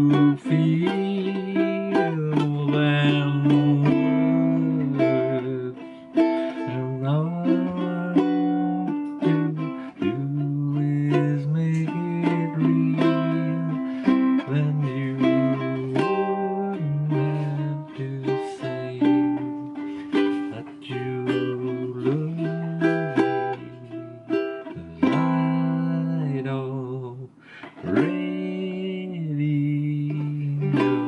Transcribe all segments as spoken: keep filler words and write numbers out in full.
you feel than words, and all I want to do is make it real. Then you wouldn't have to say that you love me, 'cause I'd already know.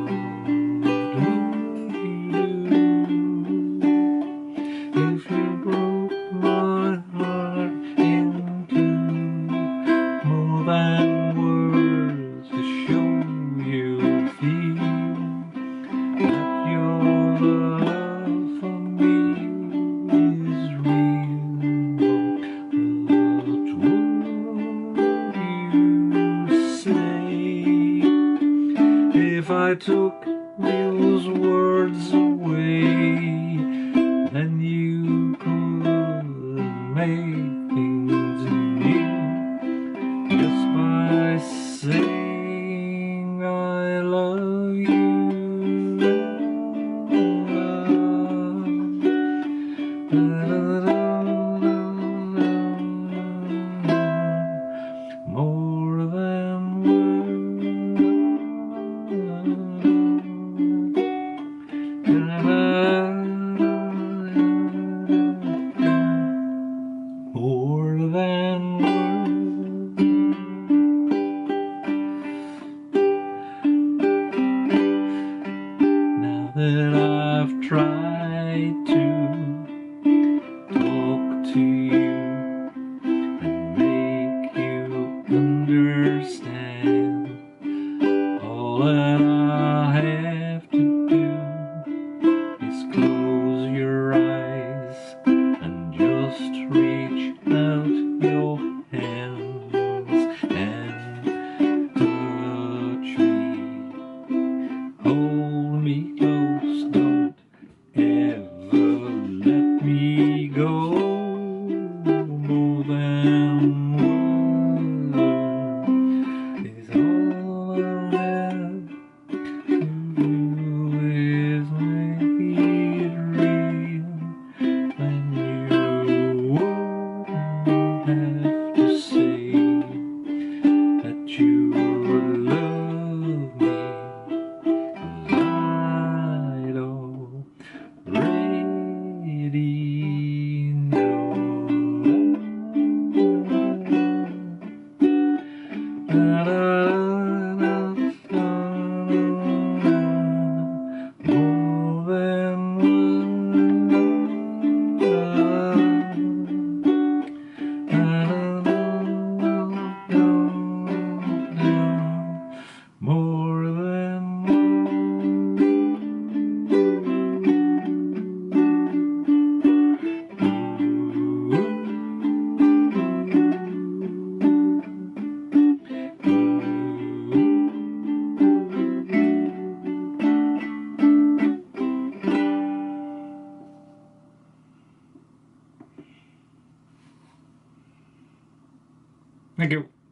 If you broke my heart into more than words to show you feel that your love for me is real, what would you say if I took those words away? Then you could make things new just by saying I love you. More than More than words. Now that I've tried to talk to you and make you understand, all that I have to do is close your eyes and just reach out your hands and touch me. Hold me close, don't ever let me go. More than words is all I have to do is make it real. When you won't have to say that you love me, 'cause I'd already know. More than More than Thank you.